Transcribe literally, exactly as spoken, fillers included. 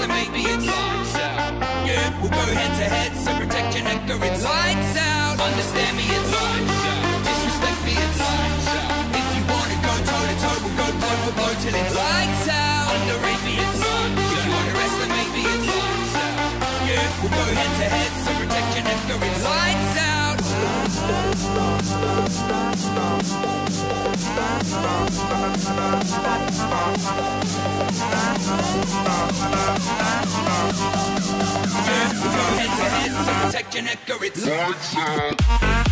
maybe it's lights out. Yeah, we'll go head to head, so protect your neck or it's lights out. Understand me, it's lights out. Disrespect me, it's lights out. If you wanna go toe to toe, we'll go blow for blow till it's lights out. Underrate me, it's lights out. If you underestimate me, it's lights out. Yeah, we'll go head to head, so protect your neck or it's lights out. Yeah, we'll go head to head, so protect your neck or it's lights out.